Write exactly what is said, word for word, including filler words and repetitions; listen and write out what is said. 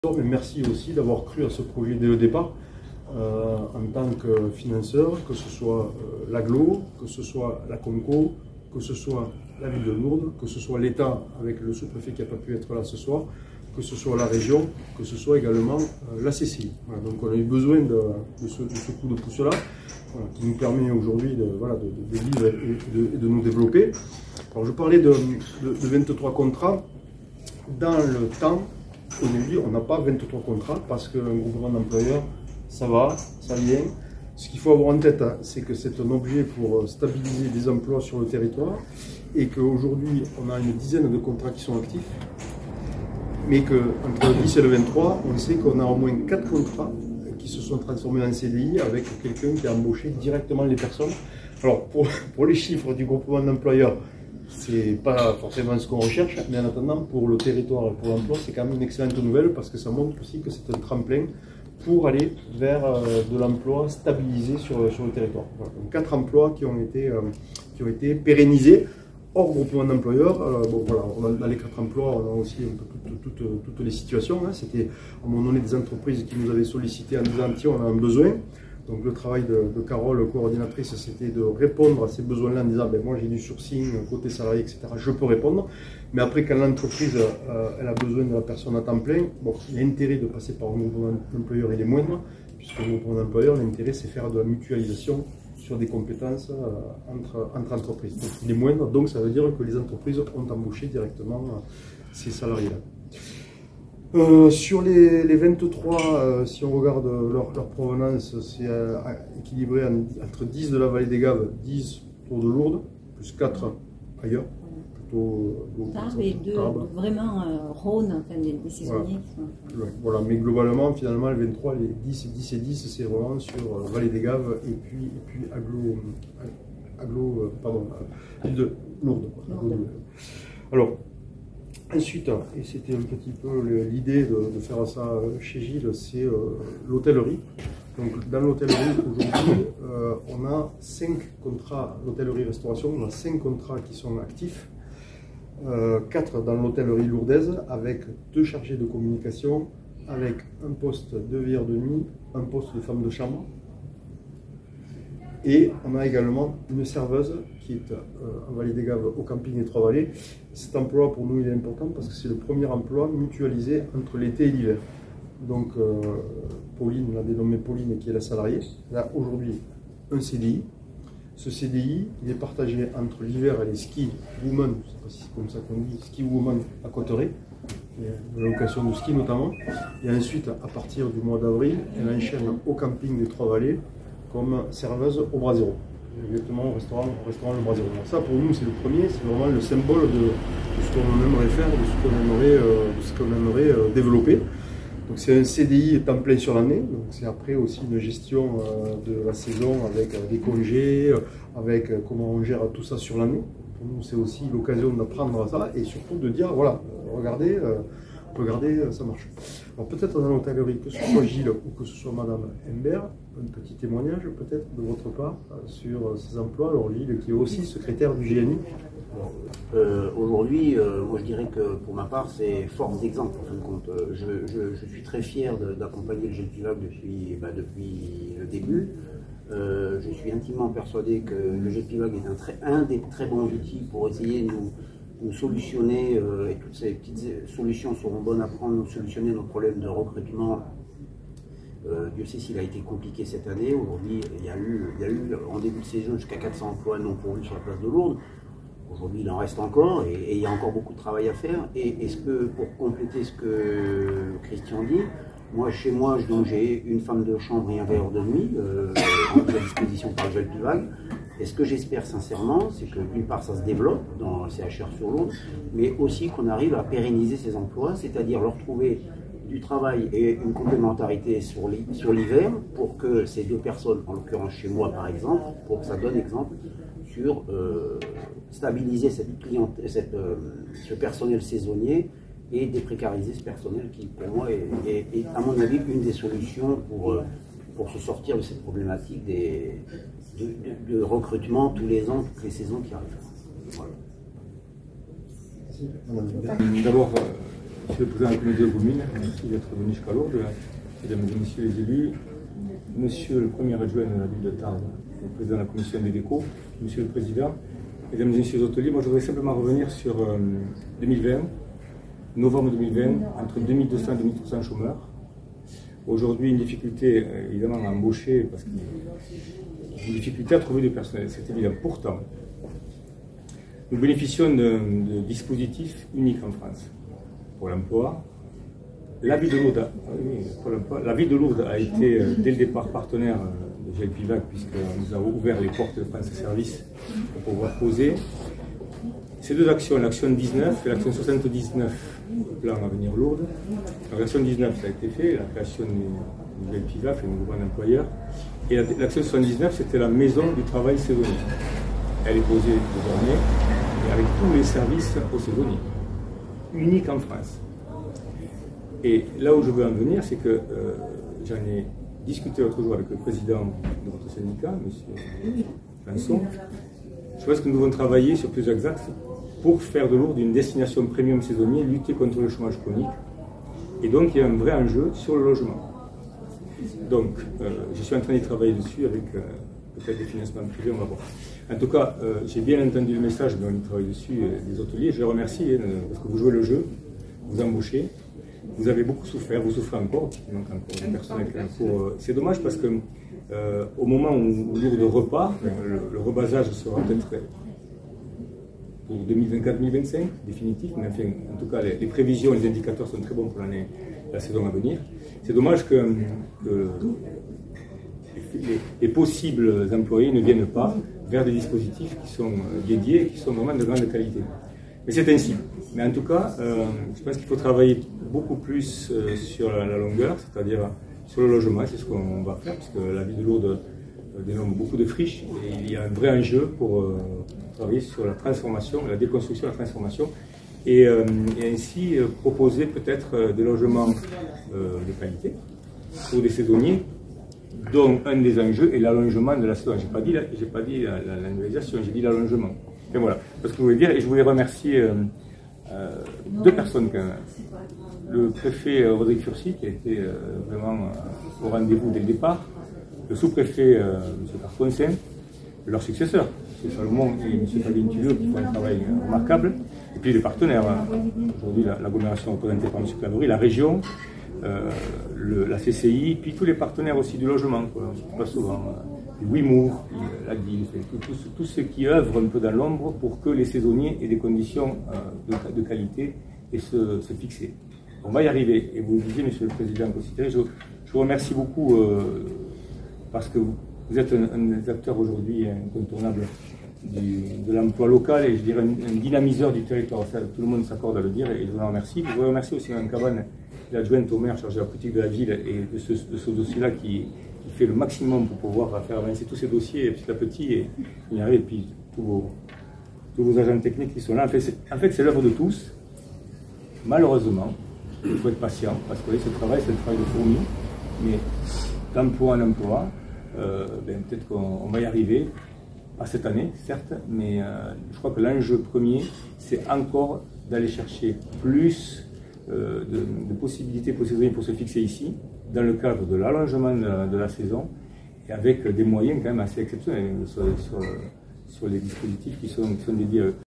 Mais merci aussi d'avoir cru à ce projet dès le départ euh, en tant que financeur, que ce soit euh, l'Aglo, que ce soit la Conco, que ce soit la ville de Lourdes, que ce soit l'État avec le sous-préfet qui n'a pas pu être là ce soir, que ce soit la région, que ce soit également euh, la C C I. Voilà, donc on a eu besoin de, de, ce, de ce coup de pouce-là, voilà, qui nous permet aujourd'hui de, voilà, de, de, de vivre et de, et de nous développer. Alors je parlais de, de, de vingt-trois contrats. Dans le temps, aujourd'hui, on n'a pas vingt-trois contrats parce qu'un groupement d'employeurs, ça va, ça vient. Ce qu'il faut avoir en tête, hein, c'est que c'est un objet pour stabiliser des emplois sur le territoire et qu'aujourd'hui, on a une dizaine de contrats qui sont actifs, mais qu'entre le dix et le vingt-trois, on sait qu'on a au moins quatre contrats qui se sont transformés en C D I avec quelqu'un qui a embauché directement les personnes. Alors, pour, pour les chiffres du groupement d'employeurs, c'est pas forcément ce qu'on recherche, mais en attendant, pour le territoire et pour l'emploi, c'est quand même une excellente nouvelle parce que ça montre aussi que c'est un tremplin pour aller vers euh, de l'emploi stabilisé sur, sur le territoire. Voilà. Donc, quatre emplois qui ont été, euh, qui ont été pérennisés hors groupement d'employeurs. Euh, bon, voilà, on a, dans les quatre emplois, on a aussi un peu toutes, toutes, toutes les situations. Hein. C'était à un moment donné des entreprises qui nous avaient sollicité en disant tiens, on a un besoin. Donc le travail de, de Carole, coordinatrice, c'était de répondre à ces besoins-là en disant ben, moi j'ai du sourcing, côté salarié, et cetera. Je peux répondre. Mais après, quand l'entreprise euh, elle a besoin de la personne à temps plein, bon, l'intérêt de passer par un groupement d'employeurs il est moindre, puisque le groupement d'employeurs, l'intérêt c'est faire de la mutualisation sur des compétences euh, entre, entre entreprises. Donc il est moindre, donc ça veut dire que les entreprises ont embauché directement euh, ces salariés-là. Euh, sur les, les vingt-trois, euh, si on regarde leur, leur provenance, c'est euh, équilibré en, entre dix de la vallée des Gaves, dix autour de Lourdes, plus quatre ailleurs, plutôt euh, Tarbes et deux, vraiment euh, Rhône, enfin des, des saisonniers. Voilà. Qui sont... voilà, mais globalement, finalement, les vingt-trois, les dix, dix et dix, c'est vraiment sur euh, vallée des Gaves et puis, et puis Aglo, Aglo euh, pardon, euh, de Lourdes. Lourdes. Alors, ensuite, et c'était un petit peu l'idée de, de faire ça chez Gilles, c'est euh, l'hôtellerie. Donc dans l'hôtellerie, aujourd'hui, euh, on a cinq contrats, l'hôtellerie-restauration, on a cinq contrats qui sont actifs, euh, quatre dans l'hôtellerie lourdaise, avec deux chargés de communication, avec un poste de veilleur de nuit, un poste de femme de chambre. Et on a également une serveuse qui est euh, en Vallée des Gaves au camping des Trois-Vallées. Cet emploi pour nous il est important parce que c'est le premier emploi mutualisé entre l'été et l'hiver. Donc euh, Pauline, on l'a dénommée Pauline qui est la salariée, elle a aujourd'hui un C D I. Ce C D I il est partagé entre l'hiver et les ski women, je ne sais pas si c'est comme ça qu'on dit, ski women à Cotteret, de la location de ski notamment. Et ensuite à partir du mois d'avril, elle enchaîne au camping des Trois-Vallées comme serveuse au Brasero, exactement au restaurant, au restaurant Le Brasero. Donc ça pour nous c'est le premier, c'est vraiment le symbole de, de ce qu'on aimerait faire, de ce qu'on aimerait, euh, de ce qu'on aimerait euh, développer. Donc c'est un C D I temps plein sur l'année, donc c'est après aussi une gestion euh, de la saison avec euh, des congés, euh, avec euh, comment on gère tout ça sur l'année. Pour nous c'est aussi l'occasion d'apprendre à ça et surtout de dire voilà, euh, regardez, euh, regardez, ça marche. Alors peut-être dans l'hôtellerie, que ce soit Gilles ou que ce soit Madame Humbert, un petit témoignage peut-être de votre part euh, sur ces emplois. Alors Gilles qui est aussi secrétaire du G N I. Euh, Aujourd'hui, euh, moi je dirais que pour ma part c'est force d'exemple en fin de compte. Je, je, je suis très fier d'accompagner le G P I V A C depuis, bah, depuis le début. Euh, je suis intimement persuadé que le G P I V A C est un, très, un des très bons outils pour essayer de nous nous solutionner, euh, et toutes ces petites solutions seront bonnes à prendre, nous solutionner nos problèmes de recrutement. Euh, Dieu sait s'il a été compliqué cette année. Aujourd'hui, il y a eu, il y a eu en début de saison jusqu'à quatre cents emplois non pourvus sur la place de Lourdes. Aujourd'hui, il en reste encore et, et il y a encore beaucoup de travail à faire. Et est-ce que, pour compléter ce que Christian dit, moi, chez moi, j'ai une femme de chambre et un veilleur de nuit euh, à disposition par le G P I V A C. Et ce que j'espère sincèrement, c'est que d'une part ça se développe dans le C H R sur Lourdes, mais aussi qu'on arrive à pérenniser ces emplois, c'est-à-dire leur trouver du travail et une complémentarité sur l'hiver pour que ces deux personnes, en l'occurrence chez moi par exemple, pour que ça donne exemple sur euh, stabiliser cette cliente, cette, euh, ce personnel saisonnier et déprécariser ce personnel qui pour moi est, est, est à mon avis une des solutions pour, euh, pour se sortir de cette problématique des De, de, de recrutement tous les ans, toutes les saisons qui arrivent. Voilà. D'abord, Monsieur le Président de la Communauté de communes, merci d'être venu jusqu'à Lourdes. Mesdames et Messieurs les élus, Monsieur le Premier adjoint de la ville de Tarbes, le Président de la Commission des décos, Monsieur le Président, Mesdames et Messieurs les hôteliers, moi je voudrais simplement revenir sur euh, deux mille vingt, novembre deux mille vingt, entre deux mille deux cents et deux mille trois cents chômeurs. Aujourd'hui, une difficulté évidemment à embaucher, parce qu'il y a une difficulté à trouver du personnel, c'est évident. Pourtant, nous bénéficions de, de dispositifs uniques en France pour l'emploi. La ville de Lourdes, oui, la ville de Lourdes a été dès le départ partenaire de G L Pivac, puisque nous avons ouvert les portes de France Service pour pouvoir poser ces deux actions, l'action dix-neuf et l'action soixante-dix-neuf, le plan Avenir Lourdes. L'action dix-neuf, ça a été fait, la création du G L Pivac, le nouveau employeur. Et l'action soixante-dix-neuf, c'était la maison du travail saisonnier. Elle est posée désormais avec tous les services aux saisonniers, unique en France. Et là où je veux en venir, c'est que euh, j'en ai discuté l'autre jour avec le président de votre syndicat, M. Janson. Je pense que nous devons travailler sur plusieurs axes pour faire de Lourdes une destination premium saisonnier, lutter contre le chômage chronique. Et donc, il y a un vrai enjeu sur le logement. Donc, euh, je suis en train d'y travailler dessus avec euh, peut-être des financements privés, on va voir. En tout cas, euh, j'ai bien entendu le message, mais on y travaille dessus, euh, des hôteliers. Je les remercie hein, parce que vous jouez le jeu, vous embauchez. Vous avez beaucoup souffert, vous souffrez encore, il manque encore du personnel. C'est dommage parce que euh, au moment où Lourdes repart, le, le rebasage sera peut-être pour deux mille vingt-quatre deux mille vingt-cinq, définitif, mais enfin, en tout cas, les, les prévisions, les indicateurs sont très bons pour l'année, la saison à venir. C'est dommage que, que les, les possibles employés ne viennent pas vers des dispositifs qui sont dédiés et qui sont vraiment de grande qualité. Mais c'est ainsi. Mais en tout cas, euh, je pense qu'il faut travailler beaucoup plus euh, sur la, la longueur, c'est-à-dire sur le logement, c'est ce qu'on va faire, parce que la ville de Lourdes euh, dénombre beaucoup de friches, et il y a un vrai enjeu pour euh, travailler sur la transformation, la déconstruction, la transformation, et, euh, et ainsi euh, proposer peut-être euh, des logements euh, de qualité pour des saisonniers, dont un des enjeux est l'allongement de la saison. Je n'ai pas dit la, j'ai pas dit la, la, la nouvalisation, j'ai dit l'allongement. Et voilà, parce que je voulais dire, et je voulais remercier euh, euh, deux personnes quand même. Le préfet euh, Rodrigue Furcy, qui a été euh, vraiment euh, au rendez-vous dès le départ, le sous-préfet euh, M. Carponcin, leur successeur, M. Salomon et M. Fabien Tullio, qui font un travail euh, remarquable, et puis les partenaires. Hein. Aujourd'hui, l'agglomération représentée par M. Claverie, la région, euh, le, la C C I, puis tous les partenaires aussi du logement, quoi, pas souvent. Euh, Wimour, la D I L, tous ceux qui œuvrent un peu dans l'ombre pour que les saisonniers aient des conditions euh, de, de qualité et se, se fixer. On va y arriver. Et vous le disiez, Monsieur le Président, je, je vous remercie beaucoup euh, parce que vous, vous êtes un, un des acteurs aujourd'hui incontournables du, de l'emploi local et je dirais un, un dynamiseur du territoire. Ça, tout le monde s'accorde à le dire et je vous en remercie. Je vous remercie aussi Mme Cabane, l'adjointe au maire chargée de la politique de la ville et de ce, de ce dossier-là qui qui fait le maximum pour pouvoir faire avancer tous ces dossiers petit à petit et y arriver, et puis tous vos, tous vos agents techniques qui sont là. En fait, c'est en fait, l'œuvre de tous. Malheureusement, il faut être patient, parce que ce travail, c'est le travail de fourmi, mais d'emploi en emploi, euh, ben, peut-être qu'on va y arriver, pas cette année, certes, mais euh, je crois que l'enjeu premier, c'est encore d'aller chercher plus euh, de, de possibilités pour ces saisonniers pour se fixer ici, dans le cadre de l'allongement de, de la saison et avec des moyens quand même assez exceptionnels sur, sur, sur les dispositifs qui sont, qui sont dédiés à eux.